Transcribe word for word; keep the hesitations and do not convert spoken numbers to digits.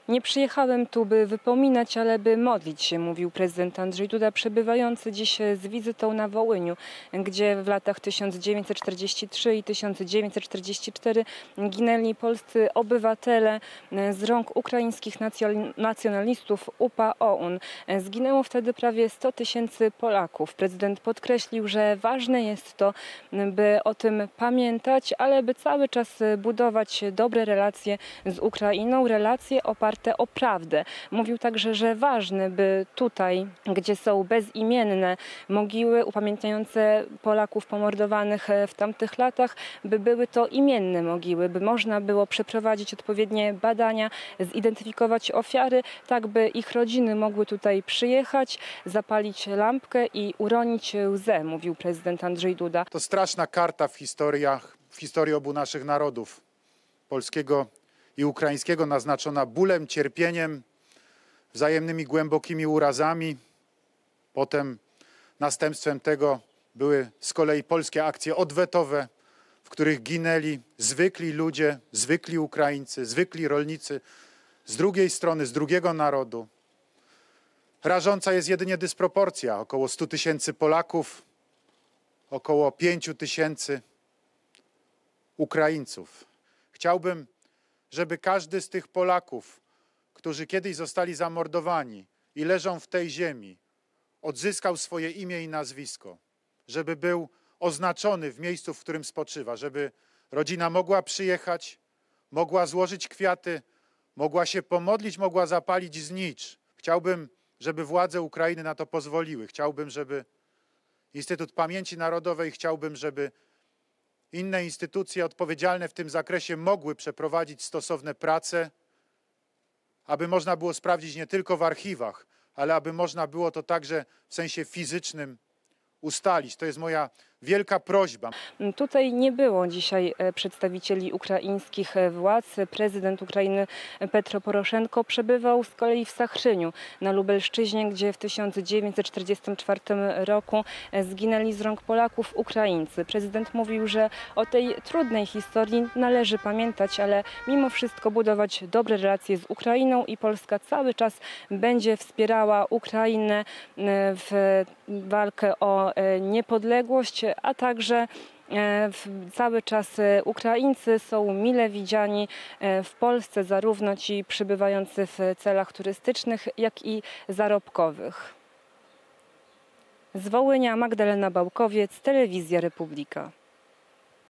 Nie przyjechałem tu, by wypominać, ale by modlić się, mówił prezydent Andrzej Duda, przebywający dziś z wizytą na Wołyniu, gdzie w latach tysiąc dziewięćset czterdziestym trzecim i tysiąc dziewięćset czterdziestym czwartym ginęli polscy obywatele z rąk ukraińskich nacjonalistów U P A O U N. Zginęło wtedy prawie sto tysięcy Polaków. Prezydent podkreślił, że ważne jest to, by o tym pamiętać, ale by cały czas budować dobre relacje z Ukrainą, relacje oparte o prawdę. Mówił także, że ważne, by tutaj, gdzie są bezimienne mogiły upamiętniające Polaków pomordowanych w tamtych latach, by były to imienne mogiły, by można było przeprowadzić odpowiednie badania, zidentyfikować ofiary, tak by ich rodziny mogły tutaj przyjechać, zapalić lampkę i uronić łzę, mówił prezydent Andrzej Duda. To straszna karta w historiach, w historii obu naszych narodów, polskiego i ukraińskiego, naznaczona bólem, cierpieniem, wzajemnymi głębokimi urazami. Potem następstwem tego były z kolei polskie akcje odwetowe, w których ginęli zwykli ludzie, zwykli Ukraińcy, zwykli rolnicy z drugiej strony, z drugiego narodu. Rażąca jest jedynie dysproporcja. Około stu tysięcy Polaków, około pięciu tysięcy Ukraińców. Chciałbym, żeby każdy z tych Polaków, którzy kiedyś zostali zamordowani i leżą w tej ziemi, odzyskał swoje imię i nazwisko, żeby był oznaczony w miejscu, w którym spoczywa, żeby rodzina mogła przyjechać, mogła złożyć kwiaty, mogła się pomodlić, mogła zapalić znicz. Chciałbym, żeby władze Ukrainy na to pozwoliły. Chciałbym, żeby Instytut Pamięci Narodowej, chciałbym, żeby inne instytucje odpowiedzialne w tym zakresie mogły przeprowadzić stosowne prace, aby można było sprawdzić nie tylko w archiwach, ale aby można było to także w sensie fizycznym ustalić. To jest moja wielka prośba. Tutaj nie było dzisiaj przedstawicieli ukraińskich władz. Prezydent Ukrainy Petro Poroszenko przebywał z kolei w Sachrzyniu na Lubelszczyźnie, gdzie w tysiąc dziewięćset czterdziestym czwartym roku zginęli z rąk Polaków Ukraińcy. Prezydent mówił, że o tej trudnej historii należy pamiętać, ale mimo wszystko budować dobre relacje z Ukrainą i Polska cały czas będzie wspierała Ukrainę w walkę o niepodległość, a także cały czas Ukraińcy są mile widziani w Polsce, zarówno ci przybywający w celach turystycznych, jak i zarobkowych. Z Wołynia Magdalena Bałkowiec, Telewizja Republika.